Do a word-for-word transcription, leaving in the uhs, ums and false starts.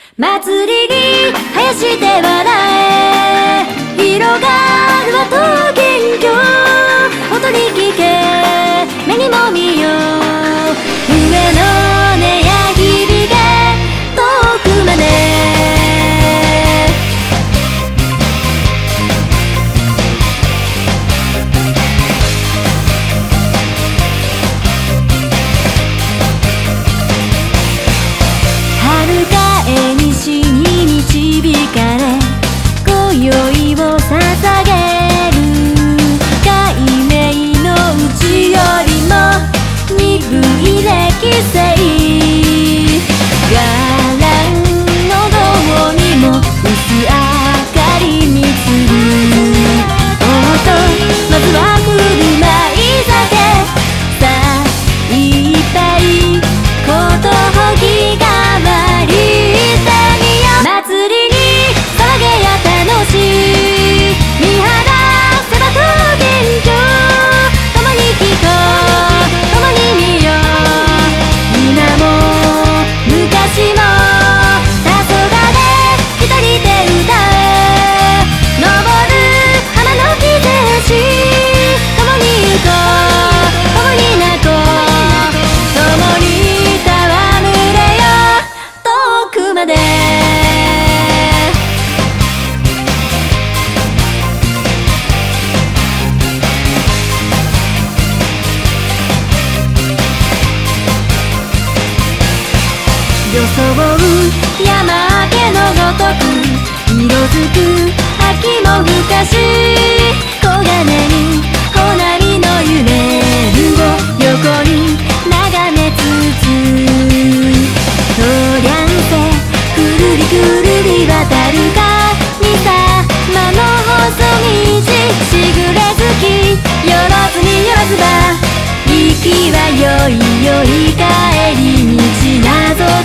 祭りに生やして笑え、広がるは桃源郷、音に聞け目にも見よう、上の音や響け遠くまで。遥かへ西に導かれ今宵を捧げる、解明のうちよりも鈍い歴史、伽藍のどうにも薄明かりに映る、おっとまずは振る舞い酒、さあいっぱいことほぎがわりしてみよう、祭りに騒げや楽しい、見晴らせば桃源郷、共に聴こう共に見よう、今も昔も黄昏一人で歌え、昇る花の季節、共に行こう共に泣こう、共に戯れよ遠くまで。装う山明けのごとく色づく秋もふかし、黄金にほなりの揺れるを横に眺めつつ、とりゃんせくるりくるり渡るかみさまの細道、しぐれ月よろずによらずば、息はよいよい帰り道なぞ